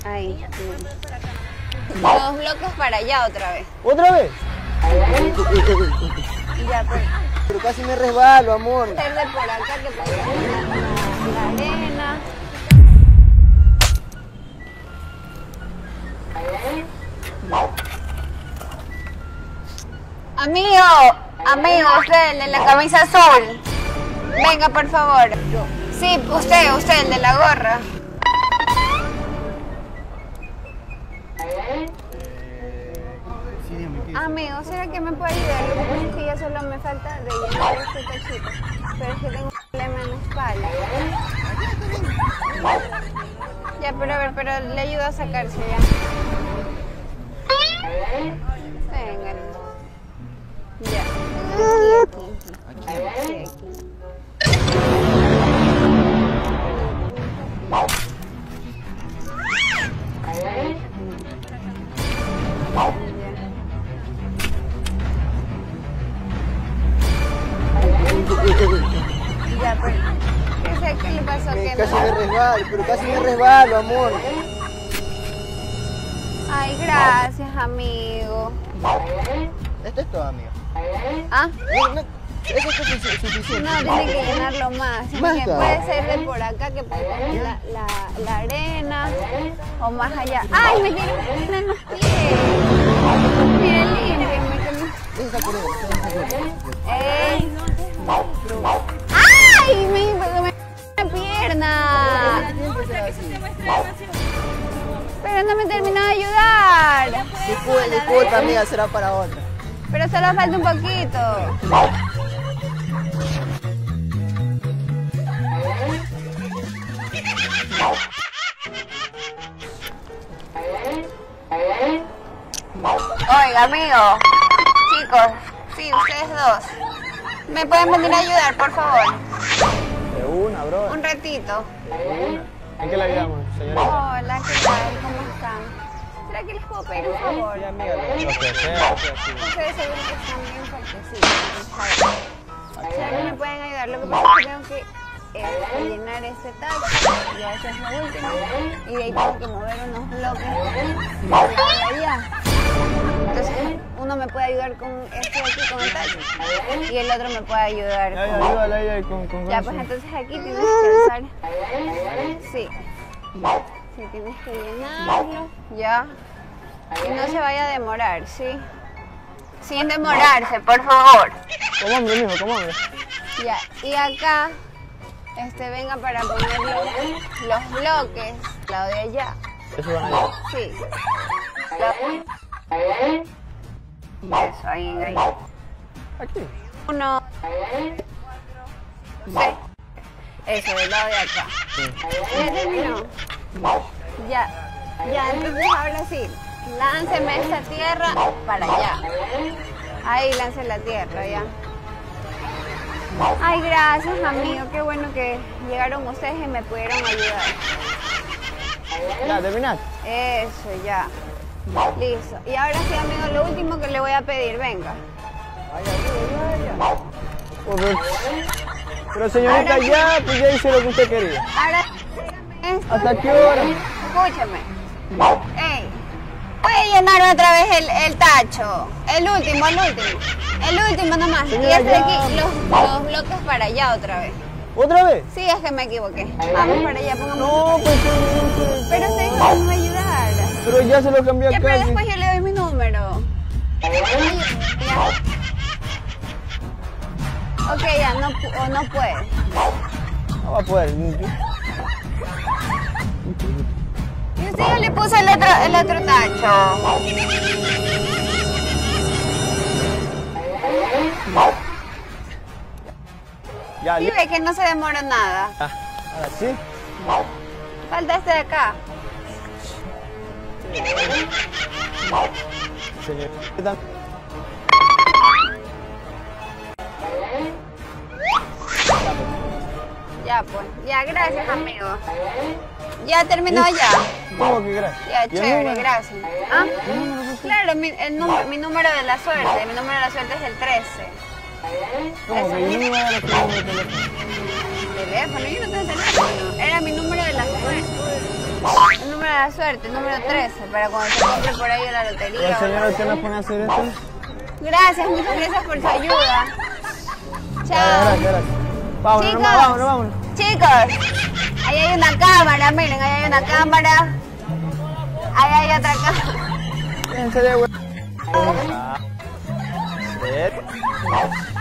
Ahí. Dos bloques para allá otra vez. ¿Otra vez? Ya, Pero casi me resbalo, amor. hacer de por acá que puede la arena. Amigo, usted, el de la camisa azul. Venga, por favor. Sí, usted, el de la gorra. Sí, dígame, ¿qué? Amigo, ¿será que me puede ayudar? Lo que pasa es que ya solo me falta rellenar este tachito. Pero es que tengo un problema en la espalda. Ya, pero a ver, pero le ayudo a sacarse ya. Venga. Ya. Aquí. Ya, pero ¿qué le pasó? Que Casi no? me resbalo, pero casi me resbalo, amor. Ay, gracias, amigo. Esto es todo, amigo. ¿Ah? Eso es suficiente. No, tiene que llenarlo más. Más Que acá. puede ser de por acá, que puede tener la arena, o más allá. ¡Ay, me quiero en los pies! Miren, límpienme, que me... Esa por ahí, ¡Ay! Me la pierna. Pero no me terminó de ayudar. Disculpa, amiga, será para otra. Pero solo falta un poquito. Oiga, amigo. Chicos, sí, ustedes dos. ¿Me pueden venir a ayudar, por favor? De una, bro. Un ratito. ¿En qué la ayudamos, señorita? Hola, ¿qué tal? ¿Cómo están? ¿Será que les puedo pedir un favor? Sí, amiga, lo que sea. Ustedes seguro que están bien fuertecitos. ¿Será que me pueden ayudar? Lo que pasa es que tengo que rellenar este tacho, ya eso es lo último, y de ahí tengo que mover unos bloques de allá. Entonces, uno me puede ayudar con este de aquí, con el tacho, y el otro me puede ayudar con... Ayúdala ahí con Ya, pues entonces aquí tienes que alzar. Sí. Sí, tienes que llenarlo, ya. Y no se vaya a demorar, ¿sí? Sin demorarse, por favor. Como hombre, mijo, como hombre. Ya, y acá, venga para poner los bloques, al lado de allá. Eso van allá. Sí. Eso, ahí. Aquí. 1, 6. Eso, del lado de acá. ¿Ya terminó? Ya, entonces ahora sí, lánceme esta tierra para allá. Ahí, lance la tierra, ya. Ay, gracias, amigo, qué bueno que llegaron ustedes y me pudieron ayudar. Ya, ¿terminaste? Eso, ya. Listo. Y ahora sí, amigo, lo último que le voy a pedir, venga. Oh, pero señorita, Ahora sí. ya, pues ya hice lo que usted quería. Ahora, esto. ¿Hasta qué hora? Escúchame. Ey, puede llenar otra vez el tacho. El último nomás. Señora, Y de aquí, ya. los bloques para allá otra vez. ¿Otra vez? Sí, es que me equivoqué. Vamos para allá, pongamos. No, pues Pero usted dijo que me iba a ayudar. pero ya se lo cambié Ya, acá. pero sí. después yo le doy mi número. Ya. Ok, ya, no puede. No va a poder. Y usted ya le puso el otro tacho. Ya, Y ve que no se demora nada. Ahora sí. Falta este de acá. Señorita. Ya, pues. Ya, gracias, amigo. Ya terminó ya. ¿Cómo que gracias? Ya, ¿Y el chévere, número? gracias. ¿Ah? Claro, mi número de la suerte. Mi número de la suerte es el 13. ¿Cómo que el número de la teléfono? Teléfono, yo no tengo teléfono. Era mi número de la suerte. El número de mala suerte, número 13, para cuando se compre por ahí la lotería. La señora, ¿usted nos pone a hacer esto? Gracias, muchas gracias por su ayuda. Chao. Gracias. Vámonos, Chicos, vámonos. chicos, ahí hay una cámara, miren, ahí hay una cámara. Ahí hay otra cámara. Fíjense de